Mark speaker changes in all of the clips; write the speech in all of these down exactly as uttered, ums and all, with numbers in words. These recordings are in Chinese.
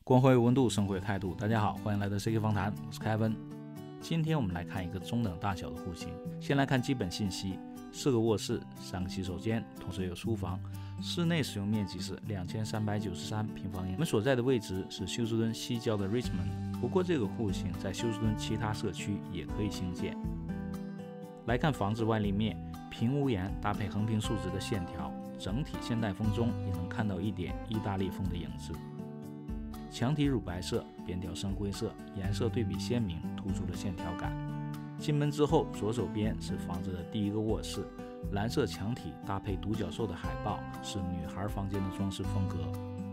Speaker 1: 光辉温度，生活有态度。大家好，欢迎来到 C K 访谈，我是 Kevin。今天我们来看一个中等大小的户型。先来看基本信息：四个卧室，三个洗手间，同时有书房。室内使用面积是两千三百九十三平方英里。我们所在的位置是休斯敦西郊的 Richmond， 不过这个户型在休斯敦其他社区也可以兴建。来看房子外立面，平屋檐搭配横平竖直的线条，整体现代风中也能看到一点意大利风的影子。墙体乳白色，边条深灰色，颜色对比鲜明，突出了线条感。进门之后，左手边是房子的第一个卧室，蓝色墙体搭配独角兽的海报，是女孩房间的装饰风格。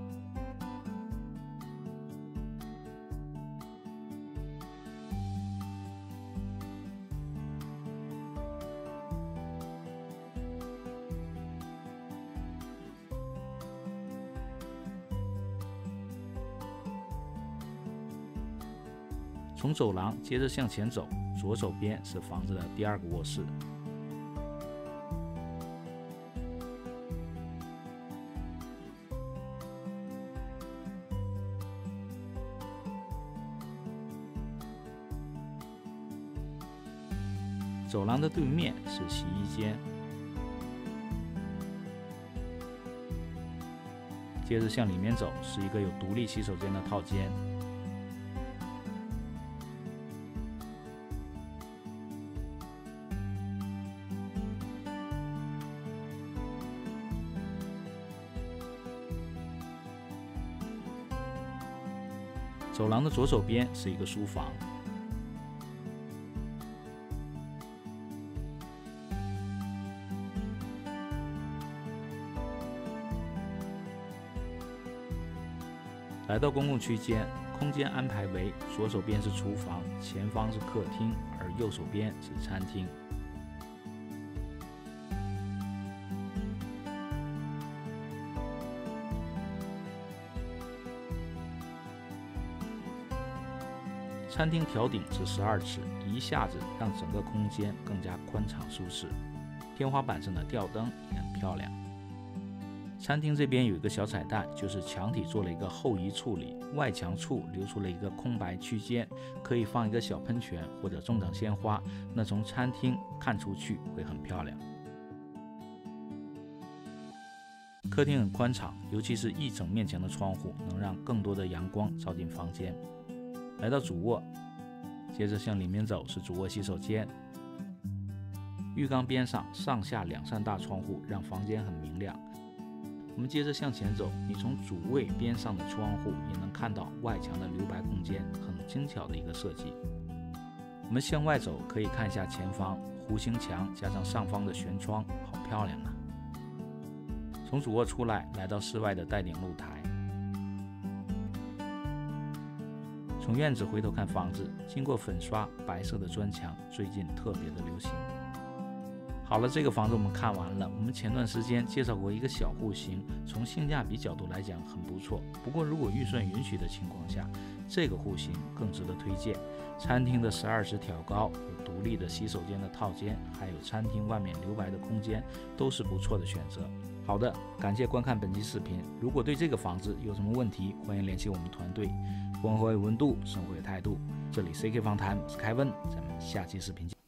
Speaker 1: 从走廊接着向前走，左手边是房子的第二个卧室。走廊的对面是洗衣间，接着向里面走是一个有独立洗手间的套间。走廊的左手边是一个书房，来到公共区间，空间安排为左手边是厨房，前方是客厅，而右手边是餐厅。餐厅挑顶是十二尺，一下子让整个空间更加宽敞舒适。天花板上的吊灯也很漂亮。餐厅这边有一个小彩蛋，就是墙体做了一个后移处理，外墙处留出了一个空白区间，可以放一个小喷泉或者种长鲜花，那从餐厅看出去会很漂亮。客厅很宽敞，尤其是一整面墙的窗户，能让更多的阳光照进房间。来到主卧，接着向里面走是主卧洗手间。浴缸边上上下两扇大窗户，让房间很明亮。我们接着向前走，你从主卫边上的窗户也能看到外墙的留白空间，很精巧的一个设计。我们向外走，可以看一下前方弧形墙加上上方的悬窗，好漂亮啊！从主卧出来，来到室外的带顶露台。从院子回头看房子，经过粉刷，白色的砖墙最近特别的流行。好了，这个房子我们看完了。我们前段时间介绍过一个小户型，从性价比角度来讲很不错。不过如果预算允许的情况下，这个户型更值得推荐。餐厅的十二尺挑高，有独立的洗手间的套间，还有餐厅外面留白的空间，都是不错的选择。好的，感谢观看本期视频。如果对这个房子有什么问题，欢迎联系我们团队。光辉温度，生活有态度。这里 C K 访谈，我是凯文，咱们下期视频见。